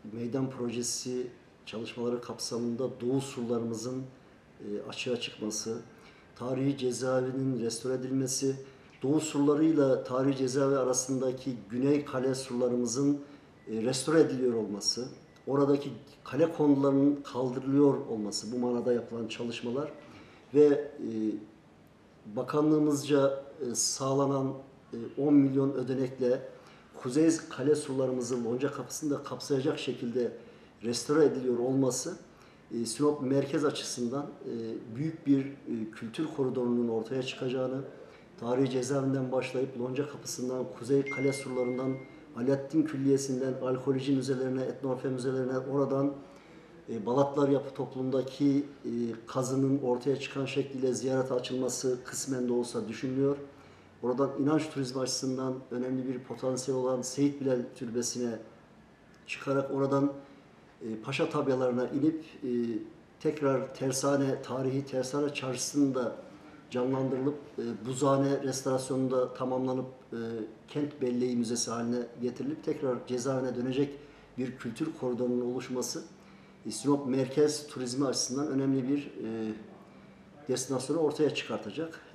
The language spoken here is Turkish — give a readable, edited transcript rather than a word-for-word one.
meydan projesi çalışmaları kapsamında Doğu surlarımızın açığa çıkması, tarihi cezaevinin restore edilmesi, Doğu surlarıyla tarihi cezaevi arasındaki Güney kale surlarımızın restore ediliyor olması, oradaki kale konularının kaldırılıyor olması, bu manada yapılan çalışmalar ve bakanlığımızca sağlanan 10 milyon ödenekle kuzey kale surlarımızın Lonca Kapısı'nı da kapsayacak şekilde restore ediliyor olması Sinop merkez açısından büyük bir kültür koridorunun ortaya çıkacağını, tarihi cezaevinden başlayıp Lonca Kapısı'ndan, kuzey kale surlarından, Alaaddin Külliyesi'nden, arkeoloji müzelerine, etnografi müzelerine, oradan Balatlar Yapı Topluluğundaki kazının ortaya çıkan şekliyle ziyarete açılması kısmen de olsa düşünülüyor. Oradan inanç turizmi açısından önemli bir potansiyel olan Seyit Bilal Türbesi'ne çıkarak oradan Paşa Tabyalarına inip tekrar Tersane, tarihi Tersane Çarşısı'nın da canlandırılıp Buzhane restorasyonunda tamamlanıp Kent Belleği Müzesi haline getirilip tekrar cezaevine dönecek bir kültür koridorunun oluşması Sinop merkez turizmi açısından önemli bir destinasyonu ortaya çıkartacak.